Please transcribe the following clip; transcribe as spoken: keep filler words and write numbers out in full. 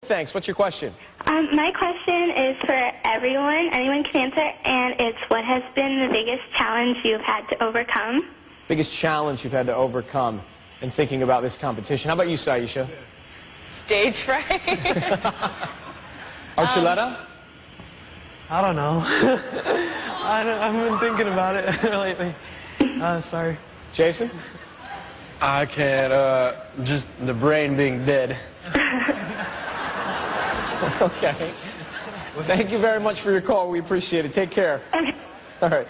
Thanks. What's your question? Um, my question is for everyone. Anyone can answer, and it's what has been the biggest challenge you've had to overcome? Biggest challenge you've had to overcome in thinking about this competition. How about you, Saisha? Stage fright. Archuleta? Um, I don't know. I don't, I haven't been thinking about it lately. Uh, sorry. Jason? I can't, uh, just the brain being dead. Okay. Well, thank you very much for your call. We appreciate it. Take care. All right.